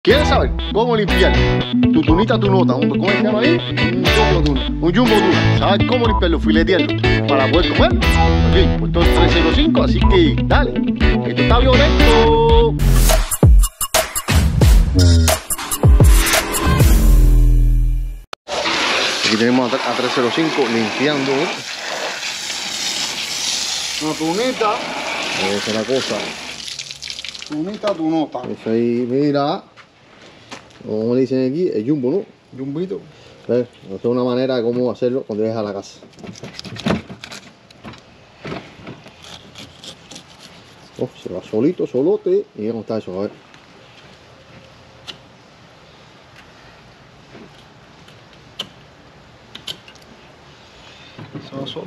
¿Quieres saber cómo limpiar tu tunita, tu nota? ¿Cómo se llama ahí? Un jumbo tuna. Un jumbo tuna. ¿Sabes cómo limpiarlo, filetearlo para poder comerlo? Aquí, pues todo es 305, así que dale. Esto está violento. Aquí tenemos a 305 limpiando una tunita. Esa es la cosa. Tunita, tu nota. Eso ahí, mira. Como le dicen aquí, el jumbo, ¿no? Jumbito. ¿Ves? Esa es una manera de cómo hacerlo cuando llegues a la casa. Oh, se va solito, solote. Y cómo está eso, a ver. Se va solo.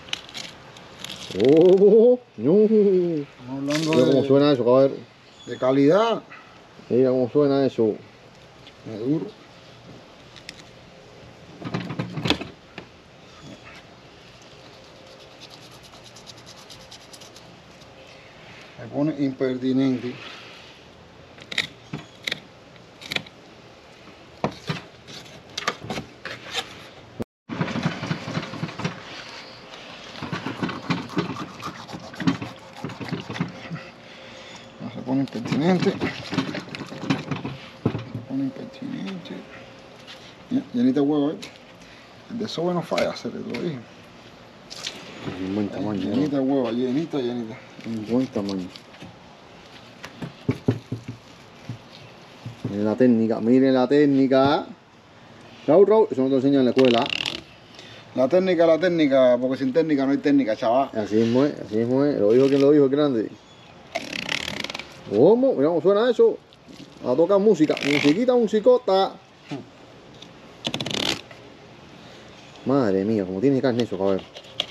Oh, no. Estamos hablando Mira cómo suena eso, cabrón. de calidad. Mira cómo suena eso. Es duro. Me pone impertinente. Se pone impertinente. Llenita huevo, el de sobe no falla, se te lo dije. Un buen tamaño. Llenita huevo, llenita. Un buen tamaño. Miren la técnica, miren la técnica. Raúl, eso no te lo enseñan en la escuela. La técnica, porque sin técnica no hay técnica, chaval. Así mismo es, así mismo es. Lo dijo quien lo dijo, el grande. ¿Cómo? Mira cómo suena eso. A tocar música, musiquita, musicota. Madre mía, como tiene carne eso, cabrón.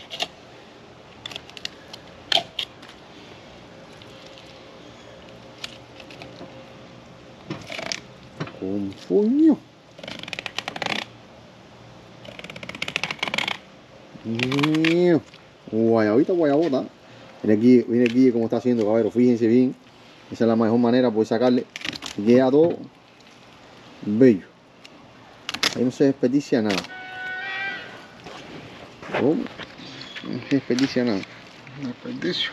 Con puño. Guayabita, guayabota. Viene aquí como está haciendo, cabrón. Fíjense bien. Esa es la mejor manera de sacarle. Y queda todo bello. Ahí no se desperdicia nada. ¿Cómo? No se desperdicia nada. Desperdicio.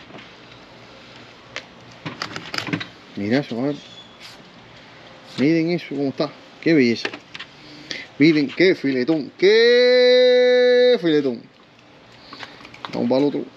Mira eso, a ver. Miren eso cómo está. Qué belleza. Miren qué filetón. Qué filetón. Vamos para el otro.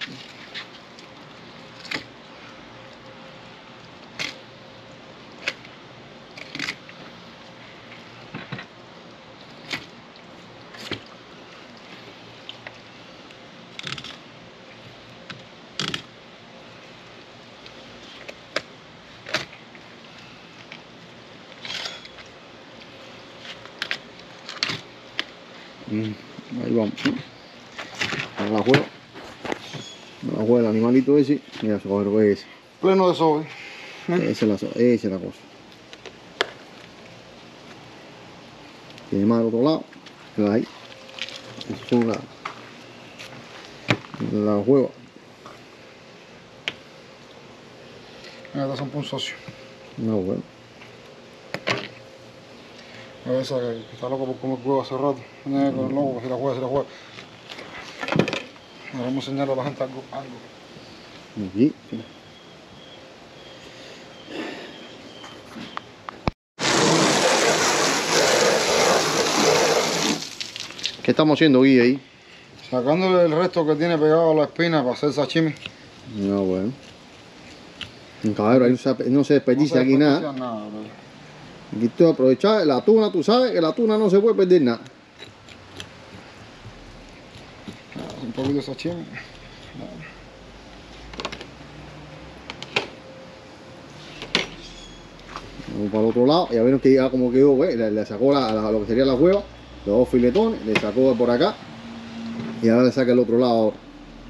Ahí vamos. A la juega. A la juega el animalito ese. Mira, eso a ver qué es. Pleno de sobe. Esa es la cosa. Tiene más al otro lado. Mira ahí. Eso es la juega. Estas son para un socio. No, bueno. A ver, esa que está loco por comer huevo hace rato. Viene con el loco, si la juega. Ahora vamos a enseñarle a la gente algo. Aquí. ¿Qué estamos haciendo, Guille, ahí? Sacándole el resto que tiene pegado a la espina para hacer sashimi. No, bueno. Cabrón, ahí no se desperdicia aquí nada. Aquí tú aprovechar la tuna, tú sabes que la tuna no se puede perder nada. Un poquito de sashimi. Vamos para el otro lado, ya vieron que ya como quedó, ¿ves? Le sacó lo que sería la hueva, los dos filetones, le sacó por acá y ahora le saca el otro lado ahora.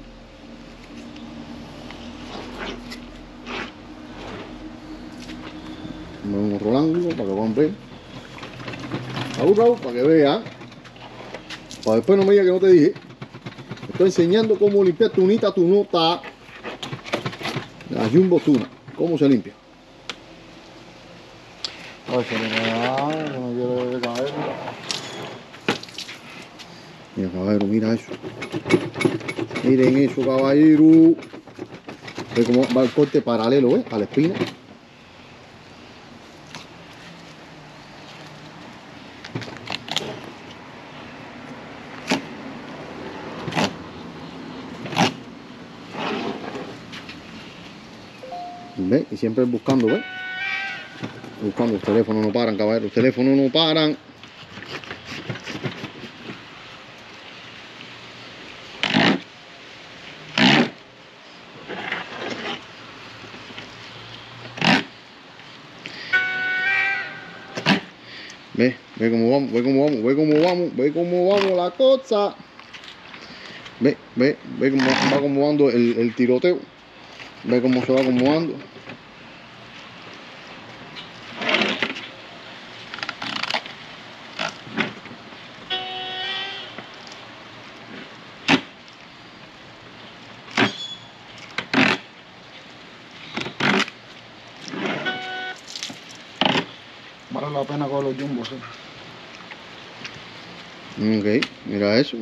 Vamos en otro ángulo para que puedan ver. Raúl, para que vean. Para después no me diga que no te dije. Estoy enseñando cómo limpiar tunita, tu nota. La Jumbo Tuna. ¿Cómo se limpia? Ay, se le va, no quiero caer. Mira, caballero, mira eso. Miren eso, caballero. Ve cómo va el corte paralelo, ¿ves? A la espina. ¿Ves? Y siempre buscando, ¿ves? Buscando, los teléfonos no paran, caballero. Los teléfonos no paran. Ve cómo vamos, ve cómo vamos, ve cómo vamos, ve cómo vamos la cosa. Ve cómo va acomodando el tiroteo. Ve cómo se va acomodando. Vale la pena con los jumbos, ¿eh? Ok, mira eso.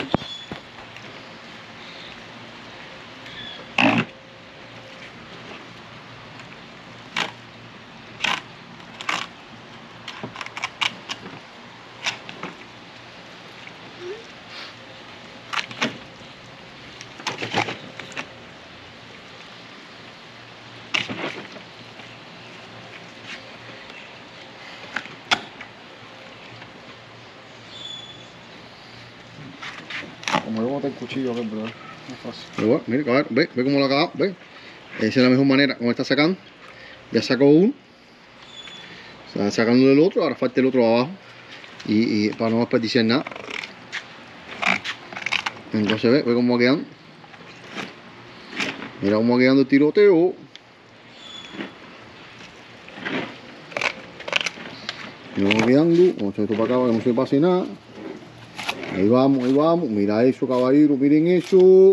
Como yo boté el cuchillo aquí, pero es fácil. Igual, mira, caballero, ve cómo lo ha acabado, ve. Esa es la mejor manera, como está sacando. Ya sacó uno. Está sacando del otro, ahora falta el otro abajo. Y para no desperdiciar nada. Entonces ve cómo va quedando. Mira cómo va quedando el tiroteo. Y vamos quedando, vamos a esto para acá para que no se pase nada. Ahí vamos, ahí vamos. Mira eso, caballero, miren eso.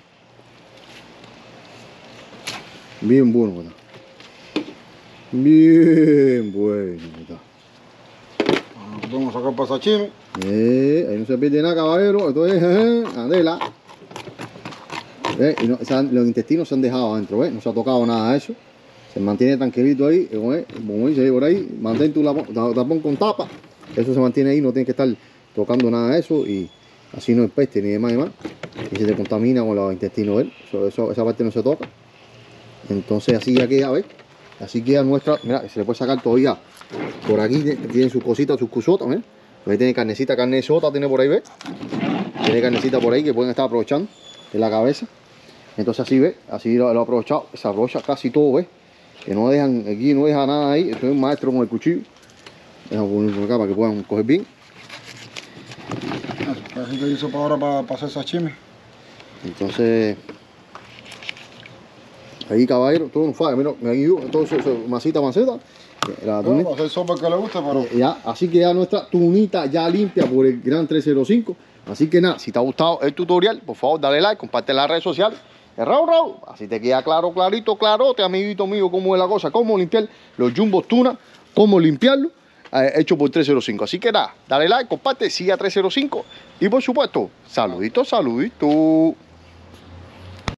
Bien bueno, ¿verdad? Bien bueno, ¿verdad? Vamos a sacar para sashimi. Ahí no se pierde nada, caballero. Esto es, Adela. Y no, los intestinos se han dejado adentro, ¿ves? No se ha tocado nada de eso. Se mantiene tranquilito ahí, como dice ahí por ahí. Mantén tu tapón con tapa. Eso se mantiene ahí, no tienes que estar tocando nada de eso. Y así no hay peste ni demás, y se te contamina con los intestinos, ¿ves? Esa parte no se toca. Entonces así ya queda, ¿ves? Así queda nuestra. Mira, se le puede sacar todavía. Por aquí tiene sus cositas, sus cusotas, ¿ves? Ahí tiene carnecita, carne de sota, tiene por ahí, ¿ves? Tiene carnecita por ahí que pueden estar aprovechando de la cabeza. Entonces así, ¿ves? Así lo he aprovechado. Se aprovecha casi todo, ¿ves? Que no dejan, aquí no deja nada ahí. Esto es un maestro con el cuchillo. Déjame poner por acá para que puedan coger bien. Así que hizo para ahora para hacer sashimi. Entonces, ahí, caballero, todo un falla. Mira, aquí todo eso, masita. La No, para hacer sopa que le guste, pero... Ya, así que ya nuestra tunita ya limpia por el Gran 305. Así que nada, si te ha gustado el tutorial, por favor dale like, comparte en las redes sociales. Raúl, así te queda claro, clarito, clarote, amiguito mío, cómo es la cosa, cómo limpiar los jumbos tuna, cómo limpiarlo, hecho por 305. Así que nada, dale like, comparte, sigue a 305 y por supuesto, saludito.